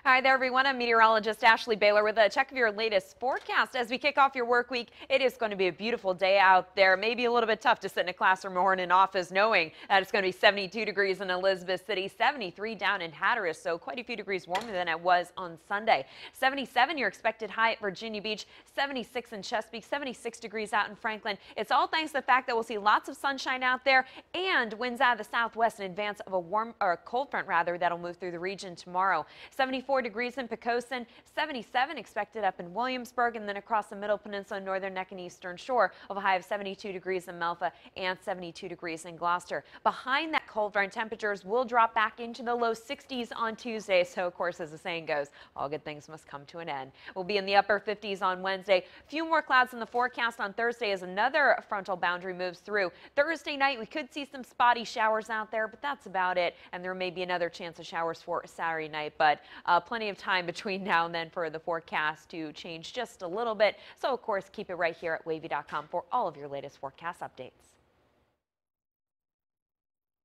Hi there, everyone. I'm meteorologist Ashley Baylor with a check of your latest forecast. As we kick off your work week, it is going to be a beautiful day out there. Maybe a little bit tough to sit in a classroom or in an office knowing that it's going to be 72 degrees in Elizabeth City, 73 down in Hatteras, so quite a few degrees warmer than it was on Sunday. 77 your expected high at Virginia Beach, 76 in Chesapeake, 76 degrees out in Franklin. It's all thanks to the fact that we'll see lots of sunshine out there and winds out of the southwest in advance of a cold front that'll move through the region tomorrow. 74 degrees in Pocosin, 77 expected up in Williamsburg, and then across the Middle Peninsula, Northern Neck and Eastern Shore of a high of 72 degrees in Melfa and 72 degrees in Gloucester. Behind that cold front, temperatures will drop back into the low 60s on Tuesday. So, of course, as the saying goes, all good things must come to an end. We'll be in the upper 50s on Wednesday. Few more clouds in the forecast on Thursday as another frontal boundary moves through. Thursday night, we could see some spotty showers out there, but that's about it. And there may be another chance of showers for Saturday night, but plenty of time between now and then for the forecast to change just a little bit. So, of course, keep it right here at wavy.com for all of your latest forecast updates.